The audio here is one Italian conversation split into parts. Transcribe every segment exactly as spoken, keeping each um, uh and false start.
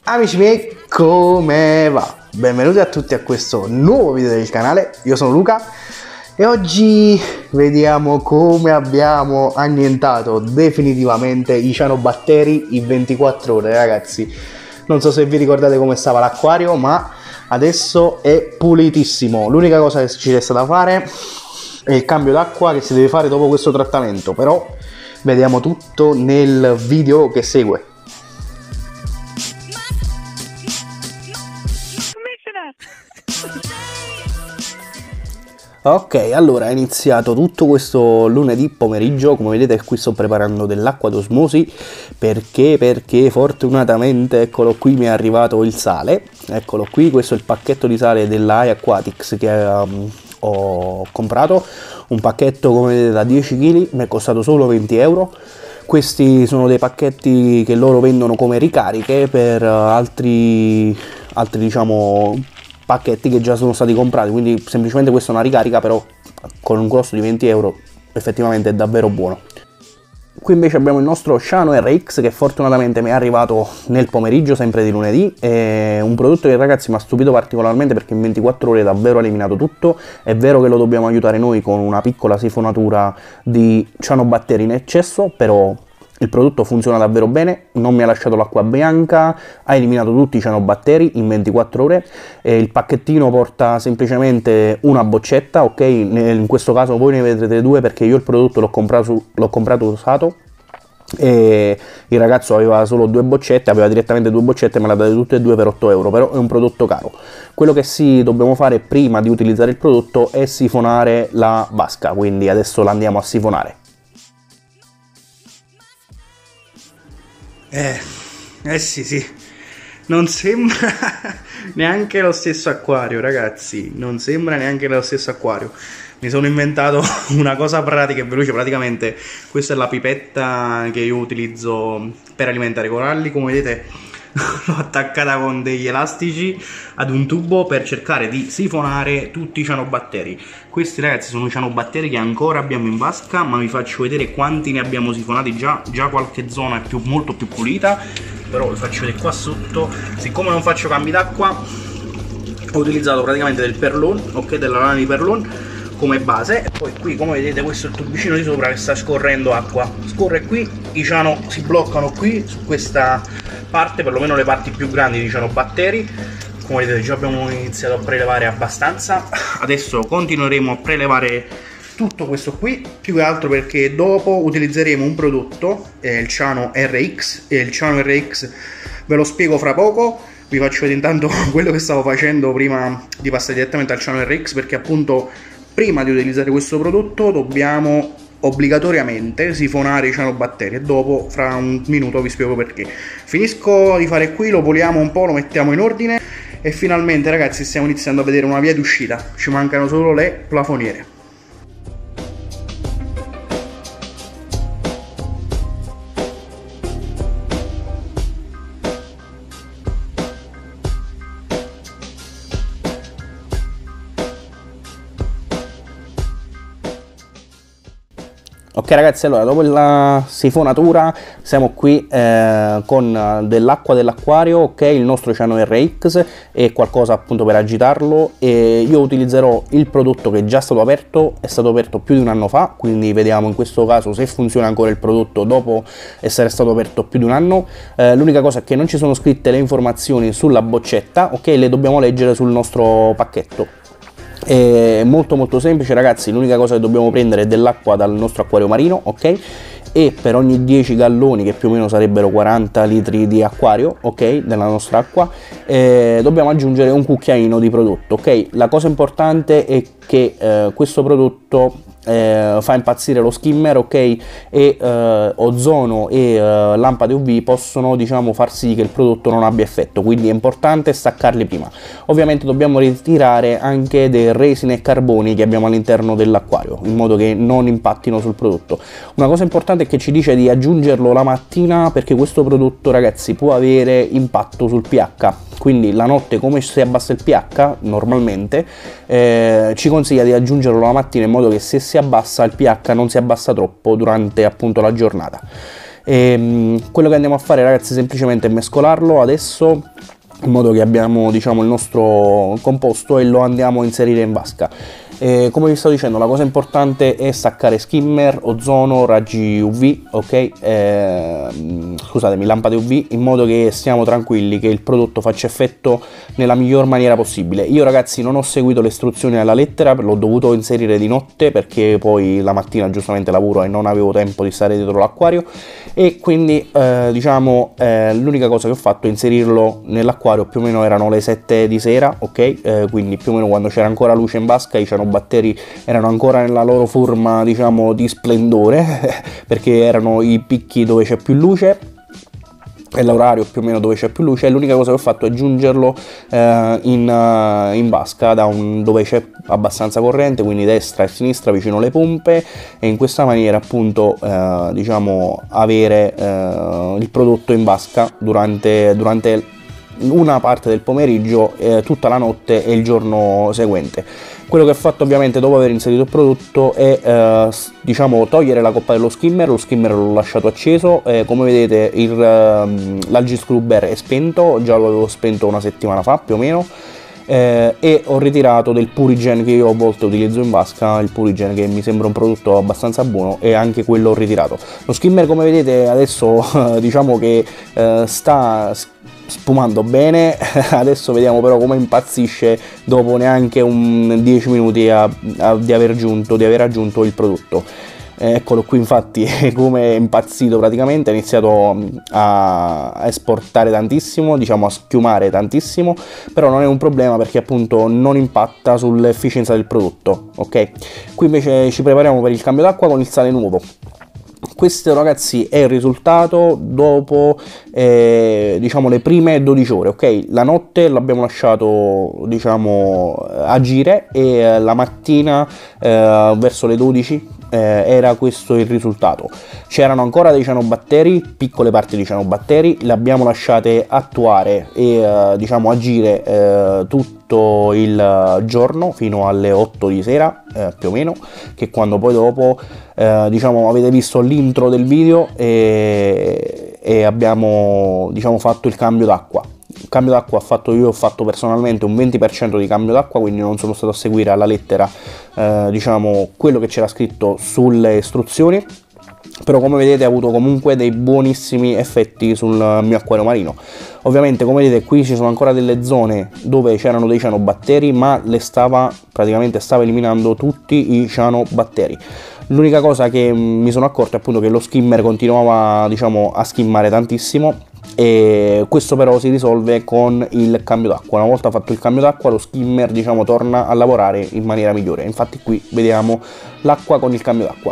Amici miei, come va? Benvenuti a tutti a questo nuovo video del canale. Io sono Luca e oggi vediamo come abbiamo annientato definitivamente i cianobatteri in ventiquattro ore, ragazzi. Non so se vi ricordate come stava l'acquario, ma adesso è pulitissimo. L'unica cosa che ci resta da fare è il cambio d'acqua che si deve fare dopo questo trattamento, però vediamo tutto nel video che segue. Ok, allora è iniziato tutto questo lunedì pomeriggio. Come vedete qui sto preparando dell'acqua d'osmosi perché perché fortunatamente eccolo qui mi è arrivato il sale. Eccolo qui, questo è il pacchetto di sale della iAquatics che um, ho comprato, un pacchetto come vedete da dieci chili, mi è costato solo venti euro. Questi sono dei pacchetti che loro vendono come ricariche per altri, altri diciamo pacchetti che già sono stati comprati, quindi semplicemente questa è una ricarica, però con un costo di venti euro effettivamente è davvero buono. Qui invece abbiamo il nostro Ciano R X che fortunatamente mi è arrivato nel pomeriggio, sempre di lunedì. È un prodotto che ragazzi mi ha stupito particolarmente perché in ventiquattro ore davvero ha eliminato tutto. È vero che lo dobbiamo aiutare noi con una piccola sifonatura di cianobatteri in eccesso, però il prodotto funziona davvero bene, non mi ha lasciato l'acqua bianca, ha eliminato tutti i cianobatteri in ventiquattro ore. E il pacchettino porta semplicemente una boccetta, ok? In questo caso voi ne vedrete due perché io il prodotto l'ho comprato, l'ho comprato usato e il ragazzo aveva solo due boccette, aveva direttamente due boccette e me le ha date tutte e due per otto euro, però è un prodotto caro. Quello che sì dobbiamo fare prima di utilizzare il prodotto è sifonare la vasca, quindi adesso la andiamo a sifonare. Eh, eh sì sì, non sembra neanche lo stesso acquario, ragazzi, non sembra neanche lo stesso acquario. Mi sono inventato una cosa pratica e veloce, praticamente questa è la pipetta che io utilizzo per alimentare i coralli. Come vedete l'ho attaccata con degli elastici ad un tubo per cercare di sifonare tutti i cianobatteri. Questi ragazzi sono i cianobatteri che ancora abbiamo in vasca, ma vi faccio vedere quanti ne abbiamo sifonati già. Già qualche zona è più, molto più pulita, però vi faccio vedere qua sotto. Siccome non faccio cambi d'acqua ho utilizzato praticamente del perlon, ok, della lana di perlon come base, e poi qui come vedete questo è il tubicino di sopra che sta scorrendo acqua, scorre qui, i ciano si bloccano qui su questa parte, perlomeno le parti più grandi di cianobatteri. Come vedete già abbiamo iniziato a prelevare abbastanza, adesso continueremo a prelevare tutto questo qui, più che altro perché dopo utilizzeremo un prodotto, eh, il Ciano R X, e il Ciano R X ve lo spiego fra poco. Vi faccio vedere intanto quello che stavo facendo prima di passare direttamente al Ciano R X, perché appunto prima di utilizzare questo prodotto dobbiamo obbligatoriamente sifonare i cianobatteri e dopo fra un minuto vi spiego perché. Finisco di fare qui, lo poliamo un po', lo mettiamo in ordine e finalmente ragazzi stiamo iniziando a vedere una via d'uscita, ci mancano solo le plafoniere. Ok ragazzi, allora dopo la sifonatura siamo qui eh, con dell'acqua dell'acquario, ok, il nostro Ciano R X e qualcosa appunto per agitarlo, e io utilizzerò il prodotto che è già stato aperto, è stato aperto più di un anno fa, quindi vediamo in questo caso se funziona ancora il prodotto dopo essere stato aperto più di un anno. Eh, l'unica cosa è che non ci sono scritte le informazioni sulla boccetta, ok, le dobbiamo leggere sul nostro pacchetto. È molto molto semplice ragazzi, l'unica cosa che dobbiamo prendere è dell'acqua dal nostro acquario marino, ok, e per ogni dieci galloni, che più o meno sarebbero quaranta litri di acquario, ok, della nostra acqua, eh, dobbiamo aggiungere un cucchiaino di prodotto, ok. La cosa importante è che eh, questo prodotto eh, fa impazzire lo skimmer, ok, e eh, ozono e eh, lampade U V possono diciamo far sì che il prodotto non abbia effetto, quindi è importante staccarli prima. Ovviamente dobbiamo ritirare anche dei resine e carboni che abbiamo all'interno dell'acquario in modo che non impattino sul prodotto. Una cosa importante è che ci dice di aggiungerlo la mattina perché questo prodotto ragazzi può avere impatto sul pH, quindi la notte, come si abbassa il pH normalmente, eh, ci consiglia di aggiungerlo la mattina in modo che se si abbassa il pH non si abbassa troppo durante appunto la giornata. E, mh, quello che andiamo a fare, ragazzi, semplicemente è mescolarlo adesso, in modo che abbiamo, diciamo, il nostro composto e lo andiamo a inserire in vasca. E come vi sto dicendo, la cosa importante è staccare skimmer, ozono, raggi U V, ok? Eh, scusatemi, lampade U V, in modo che stiamo tranquilli che il prodotto faccia effetto nella miglior maniera possibile. Io, ragazzi, non ho seguito le istruzioni alla lettera, l'ho dovuto inserire di notte perché poi la mattina giustamente lavoro e non avevo tempo di stare dietro l'acquario, e quindi eh, diciamo eh, l'unica cosa che ho fatto è inserirlo nell'acquario. Più o meno erano le sette di sera, ok? Eh, quindi più o meno quando c'era ancora luce in vasca, i cianobatteri erano ancora nella loro forma, diciamo, di splendore perché erano i picchi dove c'è più luce e l'orario più o meno dove c'è più luce. L'unica cosa che ho fatto è aggiungerlo eh, in, uh, in vasca da un, dove c'è abbastanza corrente, quindi destra e sinistra vicino alle pompe, e in questa maniera appunto eh, diciamo avere eh, il prodotto in vasca durante, durante una parte del pomeriggio, eh, tutta la notte e il giorno seguente. Quello che ho fatto ovviamente dopo aver inserito il prodotto è eh, diciamo togliere la coppa dello skimmer. Lo skimmer l'ho lasciato acceso, eh, come vedete il, uh, l'algiscrubber è spento, già lo avevo spento una settimana fa più o meno, eh, e ho ritirato del Purigen che io a volte utilizzo in vasca, il Purigen che mi sembra un prodotto abbastanza buono, e anche quello ho ritirato. Lo skimmer, come vedete adesso diciamo che eh, sta spumando bene. Adesso vediamo però come impazzisce dopo neanche un dieci minuti a, a, di aver aggiunto, di aver aggiunto il prodotto. Eccolo qui, infatti, come è impazzito praticamente, ha iniziato a esportare tantissimo, diciamo a schiumare tantissimo, però non è un problema perché appunto non impatta sull'efficienza del prodotto, ok? Qui invece ci prepariamo per il cambio d'acqua con il sale nuovo. Questo, ragazzi, è il risultato dopo eh, diciamo le prime dodici ore, ok? La notte l'abbiamo lasciato, diciamo, agire, e eh, la mattina eh, verso le dodici eh, era questo il risultato. C'erano ancora dei cianobatteri, piccole parti di cianobatteri, le abbiamo lasciate attuare e eh, diciamo agire eh, tutto il giorno fino alle otto di sera eh, più o meno, che quando poi dopo eh, diciamo avete visto l'intro del video e, e abbiamo, diciamo, fatto il cambio d'acqua. Il cambio d'acqua fatto io, ho fatto personalmente un venti per cento di cambio d'acqua, quindi non sono stato a seguire alla lettera eh, diciamo quello che c'era scritto sulle istruzioni, però come vedete ha avuto comunque dei buonissimi effetti sul mio acquario marino. Ovviamente, come vedete, qui ci sono ancora delle zone dove c'erano dei cianobatteri, ma le stava praticamente stava eliminando tutti i cianobatteri. L'unica cosa che mi sono accorto è appunto che lo skimmer continuava, diciamo, a skimmare tantissimo, e questo però si risolve con il cambio d'acqua. Una volta fatto il cambio d'acqua, lo skimmer, diciamo, torna a lavorare in maniera migliore. Infatti qui vediamo l'acqua con il cambio d'acqua.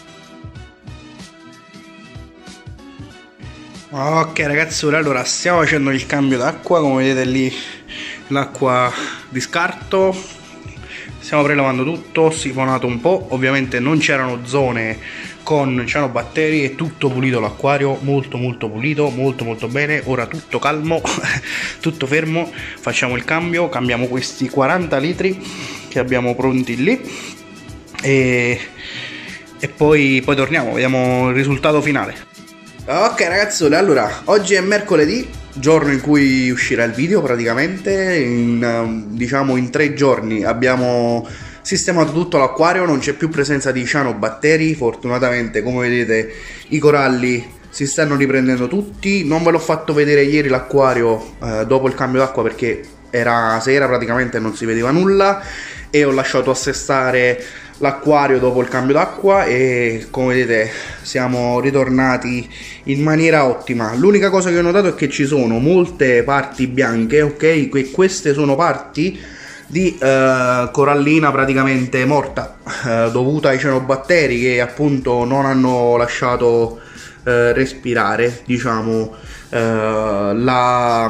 Ok ragazzi, allora stiamo facendo il cambio d'acqua, come vedete lì l'acqua di scarto, stiamo prelavando tutto, sifonato un po', ovviamente non c'erano zone con cianobatteri, è tutto pulito l'acquario, molto molto pulito, molto molto bene. Ora tutto calmo, tutto fermo, facciamo il cambio, cambiamo questi quaranta litri che abbiamo pronti lì e, e poi, poi torniamo, vediamo il risultato finale. Ok ragazzi, allora oggi è mercoledì, giorno in cui uscirà il video praticamente. In, diciamo in tre giorni abbiamo sistemato tutto l'acquario, non c'è più presenza di cianobatteri. Fortunatamente, come vedete, i coralli si stanno riprendendo tutti. Non ve l'ho fatto vedere ieri l'acquario eh, dopo il cambio d'acqua perché era sera praticamente e non si vedeva nulla, e ho lasciato assestare l'acquario dopo il cambio d'acqua e come vedete siamo ritornati in maniera ottima. L'unica cosa che ho notato è che ci sono molte parti bianche, ok? Que queste sono parti di eh, corallina praticamente morta, eh, dovuta ai cianobatteri che appunto non hanno lasciato eh, respirare, diciamo, eh, la,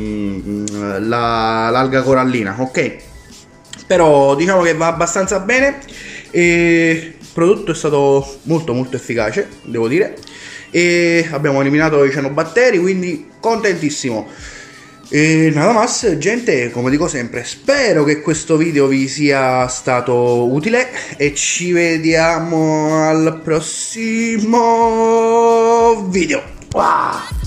la, l'alga corallina, ok? Però diciamo che va abbastanza bene e il prodotto è stato molto molto efficace, devo dire, e abbiamo eliminato i cianobatteri, quindi contentissimo. E nada más, gente, come dico sempre, spero che questo video vi sia stato utile e ci vediamo al prossimo video. Wow.